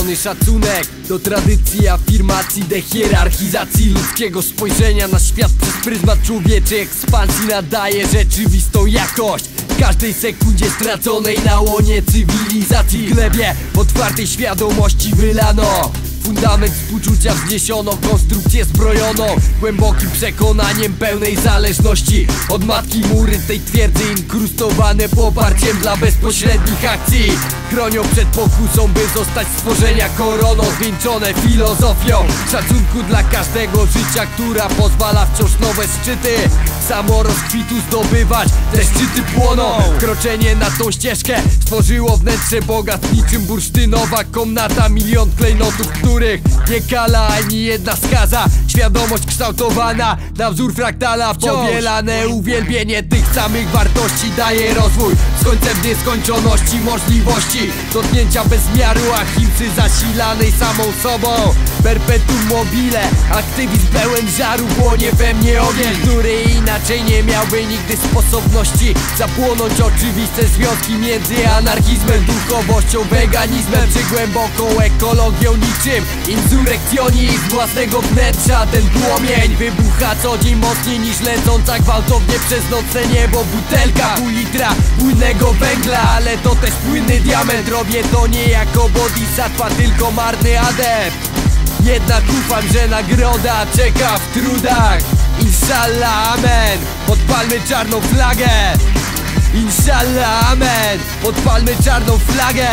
wzmożony szacunek do tradycji, afirmacji, dehierarchizacji ludzkiego spojrzenia na świat przez pryzmat człowieczej ekspansji nadaje rzeczywistą jakość każdej sekundzie straconej na łonie cywilizacji. W glebie otwartej świadomości wylano fundament współczucia, wzniesiono konstrukcję zbrojoną głębokim przekonaniem pełnej zależności od matki. Mury tej twierdzy inkrustowane poparciem dla bezpośrednich akcji chronią przed pokusą, by zostać stworzenia koroną, zwieńczone filozofią szacunku dla każdego życia, która pozwala wciąż nowe szczyty samorozkwitu zdobywać. Te szczyty płoną. Wkroczenie na tą ścieżkę stworzyło wnętrze bogactw niczym bursztynowa komnata. Milion klejnotów, których nie kala ani jedna skaza. Świadomość kształtowana na wzór fraktala. Powielane uwielbienie tych samych wartości daje rozwój z końcem nieskończoności możliwości dotknięcia bezmiaru achilcy zasilanej samą sobą. Perpetuum mobile, aktywizm pełen żaru, płonie we mnie ogień, który inaczej nie miałby nigdy sposobności zapłonąć. Oczywiste związki między anarchizmem, duchowością, weganizmem czy głęboką ekologią, niczym insurekcjonizm własnego wnętrza. Ten płomień wybucha co dzień mocniej niż lecąca gwałtownie przez nocne niebo butelka pół litra płynnego węgla, ale to też płynny diament. Robię to nie jako bodhisattva, tylko marny adept. Jednak ufam, że nagroda czeka w trudach. Inshallah, amen. Podpalmy czarną flagę. Inshallah, amen. Podpalmy czarną flagę.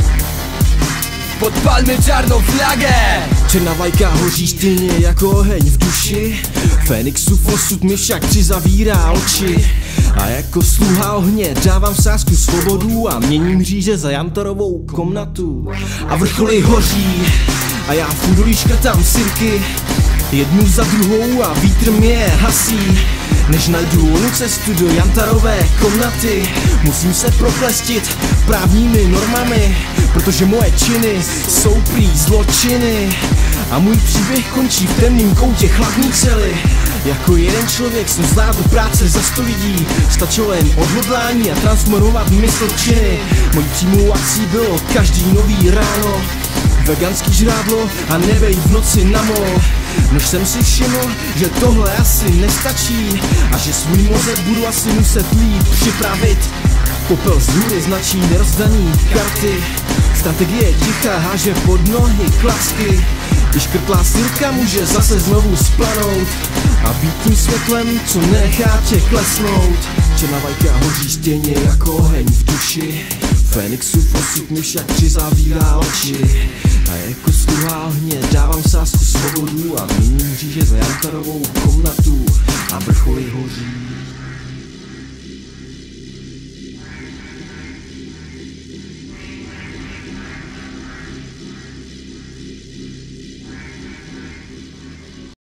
Podpalmy czarną flagę. Černá vlajka hoří stejně jako oheň v duši. Fénixův osud mi však přizavírá oči. A jako sluha ohně dávám v sázku svobodu a měním říže za jantarovou komnatu. A vrcholy hoří a já furt škrtám sirky, jednu za druhou a vítr mě hasí. Než najdu onu cestu do jantarové komnaty, musím se proklestit právními normami, protože moje činy jsou prý zločiny. A můj příběh končí v temném koutě chladný cely. Jako jeden člověk jsem zvládl práce za 100 lidí. Stačilo jen odhodlání a transformovat mysl v činy. Mojí přímou akcí bylo každý nový ráno veganský žrádlo a nebej v noci na mol. Než jsem si všiml, že tohle asi nestačí a že svůj mozek budu asi muset líp připravit. Popel z hůry značí nerozdaný karty. Strategie ticha háže pod nohy klacky. I škrtlá sirka může zase znovu splanout a být tím světlem, co nechá tě klesnout. Černá vlajka hoří stejně jako oheň v duši. Fénixův osud mi však přizavírá oči. A jako sluha ohně dávám sázku svobodu a měním říže za jantarovou komnatu. A vrcholy hoří.